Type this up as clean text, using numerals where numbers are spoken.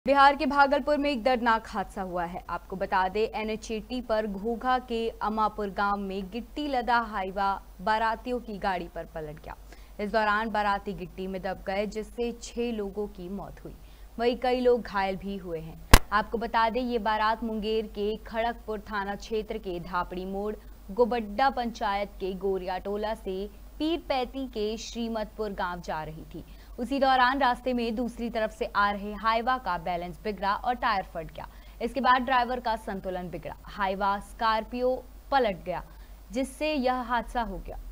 बिहार के भागलपुर में एक दर्दनाक हादसा हुआ है। आपको बता दें, NH80 पर घोघा के अमापुर गांव में गिट्टी लदा हाईवा बारातियों की गाड़ी पर पलट गया। इस दौरान बाराती गिट्टी में दब गए, जिससे 6 लोगों की मौत हुई। वहीं कई लोग घायल भी हुए हैं। आपको बता दें, ये बारात मुंगेर के खड़गपुर थाना क्षेत्र के धापड़ी मोड़ गोबड्डा पंचायत के गोरिया टोला से पीरपैती के श्रीमतपुर गांव जा रही थी। उसी दौरान रास्ते में दूसरी तरफ से आ रहे हाईवा का बैलेंस बिगड़ा और टायर फट गया। इसके बाद ड्राइवर का संतुलन बिगड़ा, हाईवा स्कॉर्पियो पलट गया, जिससे यह हादसा हो गया।